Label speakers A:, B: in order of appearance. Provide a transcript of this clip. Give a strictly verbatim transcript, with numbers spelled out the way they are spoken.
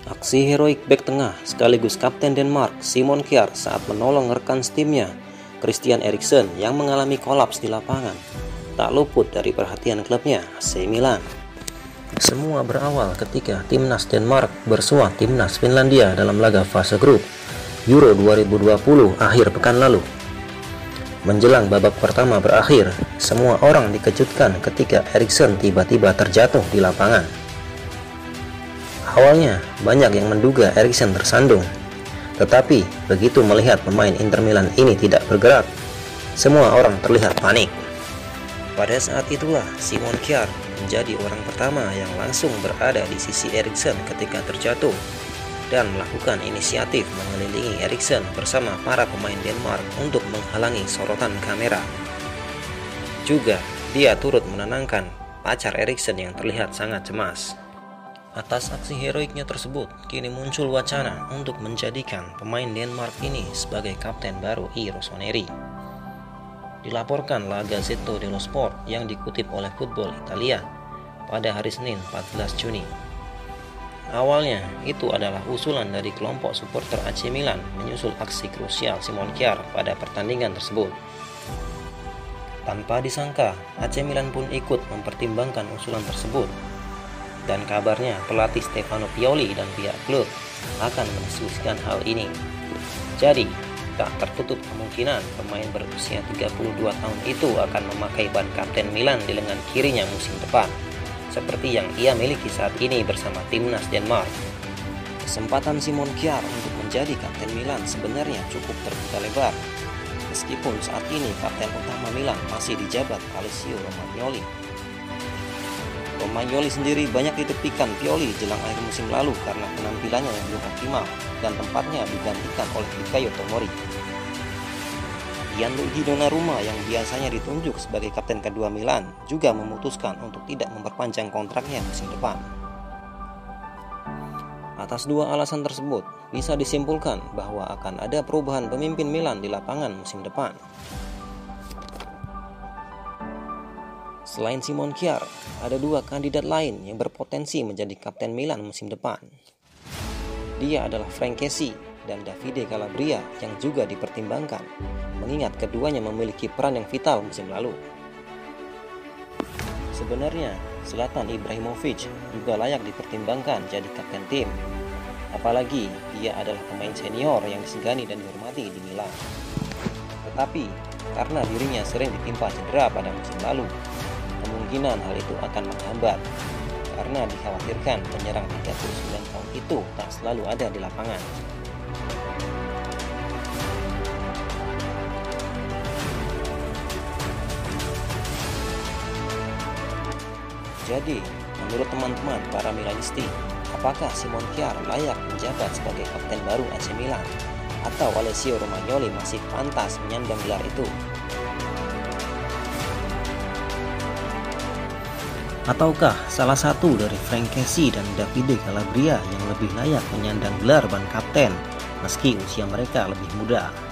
A: Aksi heroik bek tengah sekaligus kapten Denmark Simon Kjær saat menolong rekan setimnya Christian Eriksen yang mengalami kolaps di lapangan tak luput dari perhatian klubnya A C Milan. Semua berawal ketika timnas Denmark bersua timnas Finlandia dalam laga fase grup Euro dua ribu dua puluh akhir pekan lalu. Menjelang babak pertama berakhir, semua orang dikejutkan ketika Eriksen tiba-tiba terjatuh di lapangan. Awalnya, banyak yang menduga Eriksen tersandung. Tetapi, begitu melihat pemain Inter Milan ini tidak bergerak, semua orang terlihat panik. Pada saat itulah, Simon Kjær menjadi orang pertama yang langsung berada di sisi Eriksen ketika terjatuh dan melakukan inisiatif mengelilingi Eriksen bersama para pemain Denmark untuk menghalangi sorotan kamera. Juga, dia turut menenangkan pacar Eriksen yang terlihat sangat cemas. Atas aksi heroiknya tersebut, kini muncul wacana untuk menjadikan pemain Denmark ini sebagai kapten baru I Rossoneri. Dilaporkan La Gazzetta dello Sport yang dikutip oleh Football Italia pada hari Senin empat belas Juni. Awalnya, itu adalah usulan dari kelompok supporter A C Milan menyusul aksi krusial Simon Kjær pada pertandingan tersebut. Tanpa disangka, A C Milan pun ikut mempertimbangkan usulan tersebut. Dan kabarnya pelatih Stefano Pioli dan pihak klub akan mendiskusikan hal ini. Jadi, tak tertutup kemungkinan pemain berusia tiga puluh dua tahun itu akan memakai ban kapten Milan di lengan kirinya musim depan, seperti yang ia miliki saat ini bersama timnas Denmark. Kesempatan Simon Kjær untuk menjadi kapten Milan sebenarnya cukup terbuka lebar, meskipun saat ini kapten utama Milan masih dijabat Alessio Romagnoli. Romagnoli sendiri banyak ditepikan Pioli jelang akhir musim lalu karena penampilannya yang belum optimal dan tempatnya digantikan oleh Fikayo Tomori. Gianluigi Donnarumma yang biasanya ditunjuk sebagai kapten kedua Milan juga memutuskan untuk tidak memperpanjang kontraknya musim depan. Atas dua alasan tersebut, bisa disimpulkan bahwa akan ada perubahan pemimpin Milan di lapangan musim depan. Selain Simon Kjær, ada dua kandidat lain yang berpotensi menjadi kapten Milan musim depan. Dia adalah Frank Kessie dan Davide Calabria yang juga dipertimbangkan, mengingat keduanya memiliki peran yang vital musim lalu. Sebenarnya, Zlatan Ibrahimovic juga layak dipertimbangkan jadi kapten tim. Apalagi dia adalah pemain senior yang disegani dan dihormati di Milan. Tetapi, karena dirinya sering ditimpa cedera pada musim lalu, kemungkinan hal itu akan menghambat karena dikhawatirkan penyerang tiga puluh sembilan tahun itu tak selalu ada di lapangan. Jadi, menurut teman-teman para Milanisti, apakah Simon Kjær layak menjabat sebagai kapten baru A C Milan atau Alessio Romagnoli masih pantas menyandang gelar itu? Ataukah salah satu dari Frank Kessie dan Davide Calabria yang lebih layak menyandang gelar ban kapten meski usia mereka lebih muda?